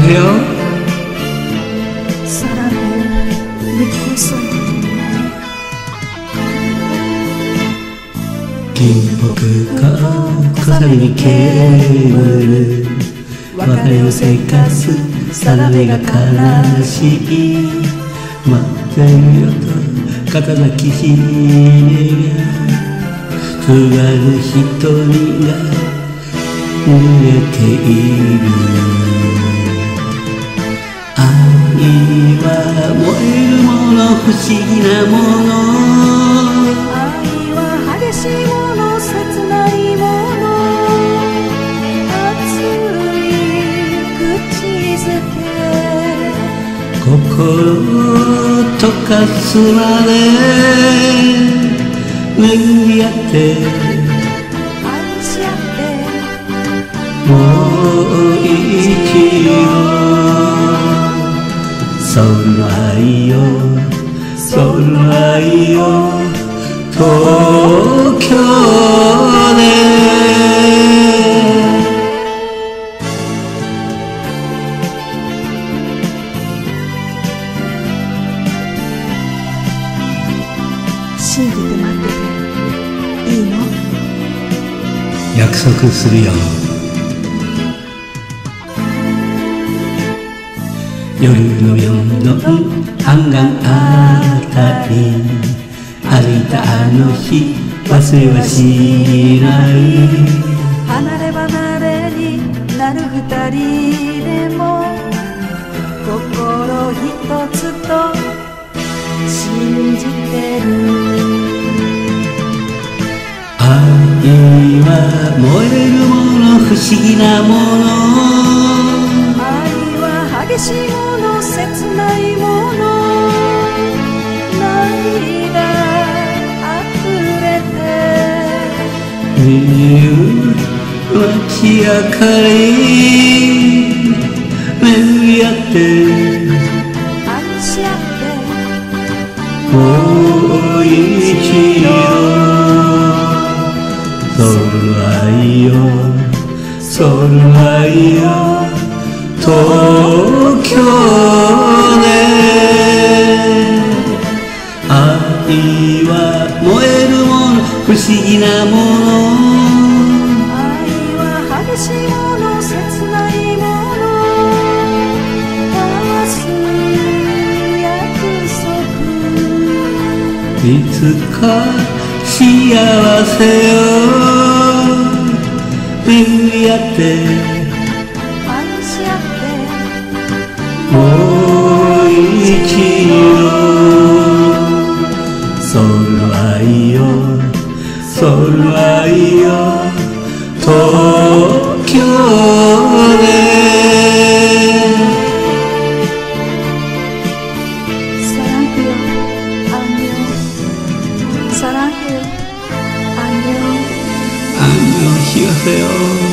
사랑해요. 사랑해요. 믿고 있어요. 긴僕が小雨に煙る別れをせかす定めが悲しい待ってるよと肩抱きしめが津軽瞳が濡れている愛は燃えるもの不思議なもの愛は激しいもの切ないもの熱い口づけ心溶かすまで巡り合って愛し合ってもう一度その愛よその愛よ東京で信じて待ってていいの？ 約束するよ夜の4の半岸あたり歩いたあの日忘れはしない離れ離れになる二人でも心一つと信じてる愛は燃えるもの不思議なもの愛は激しいもの切ないもの涙溢れて見る街明かり巡り合って愛し合ってもう一度その愛よその愛よ東京で愛は燃えるもの不思議なもの愛は激しいもの切ないもの交わす約束いつか幸せを巡り合って愛し合ってもう一度その愛よその愛よ東京で 사랑해요. 안녕. 안녕히 가세요.